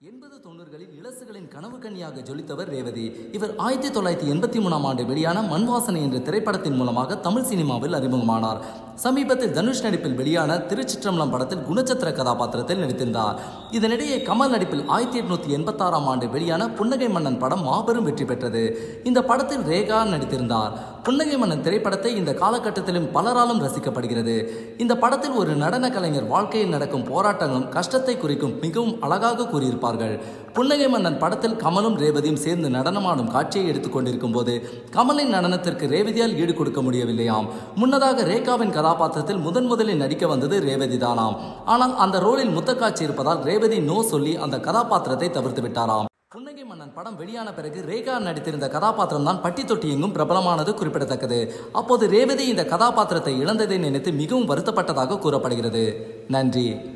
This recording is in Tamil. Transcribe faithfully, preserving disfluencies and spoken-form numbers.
எண்பது தொண்ணூறுகளில் இளசுகளின் கனவு கன்னியாக ஜொலித்தவர் ரேவதி. இவர் ஆயிரத்தி தொள்ளாயிரத்தி எண்பத்தி மூணாம் ஆண்டு வெளியான மண்வாசனை என்ற திரைப்படத்தின் மூலமாக தமிழ் சினிமாவில் அறிமுகமானார். சமீபத்தில் தனுஷ் நடிப்பில் வெளியான திருச்சிற்றம்பலம் படத்தில் குணச்சித்திர கதாபாத்திரத்தில் நடித்திருந்தார். இதனிடையே கமல் நடிப்பில் ஆயிரத்தி எட்நூத்தி எண்பத்தி ஆறாம் ஆண்டு வெளியான புன்னகை மன்னன் படம் மாபெரும் வெற்றி பெற்றது. இந்த படத்தில் ரேகா நடித்திருந்தார். புன்னகை மன்னன் திரைப்படத்தை இந்த காலகட்டத்திலும் பலராலும் ரசிக்கப்படுகிறது. இந்த படத்தில் ஒரு நடன கலைஞர் வாழ்க்கையில் நடக்கும் போராட்டங்களும் கஷ்டத்தை குறிக்கும் மிகவும் அழகாக கூறியிருப்பார்கள். புன்னகை மன்னன் படத்தில் கமலும் ரேவதியும் சேர்ந்து நடனமாடும் காட்சியை எடுத்துக் கொண்டிருக்கும் போது கமலின் நடனத்திற்கு ரேவதியால் ஈடு கொடுக்க முடியவில்லையாம். முன்னதாக ரேகாவின் கதாபாத்திரத்தில் முதன் முதலில் நடிக்க வந்தது ரேவதி தானாம். ஆனால் அந்த ரோலில் முத்த காட்சி இருப்பதால் ரேவதி நோ சொல்லி அந்த கதாபாத்திரத்தை தவிர்த்து விட்டாராம். புன்னகை மன்னன் படம் வெளியான பிறகு ரேகா நடித்திருந்த கதாபாத்திரம் தான் பட்டி தொட்டி எங்கும் பிரபலமானது குறிப்பிடத்தக்கது. அப்போது ரேவதி இந்த கதாபாத்திரத்தை இழந்ததை நினைத்து மிகவும் வருத்தப்பட்டதாக கூறப்படுகிறது. நன்றி.